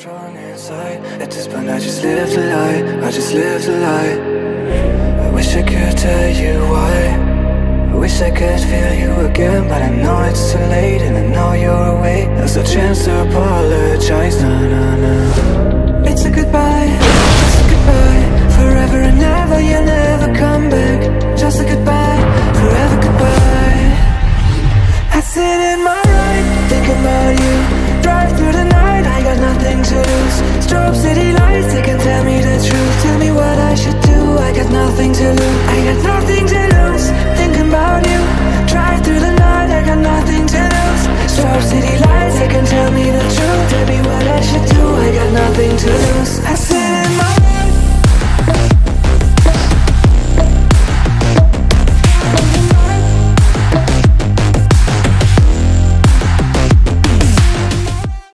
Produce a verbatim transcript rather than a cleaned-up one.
strong inside. At this point I just live the lie, I just live the lie. I wish I could tell you why. I wish I could feel you again, but I know it's too late, and I know you're away. There's no chance to apologize, no, no, no. It's a goodbye, just a goodbye. Forever and ever, you'll never come back. Just a goodbye, forever goodbye. I sit in my ride, think about you. Drive through the night, I got nothing to lose. Strobe city lights, they can tell me the truth. Tell me what I should do, I got nothing to lose. I got nothing to lose, thinking about you. Drive through the night, I got nothing to lose. Strobe city lights, they can tell me the truth. Tell me what I should do, I got nothing to lose. I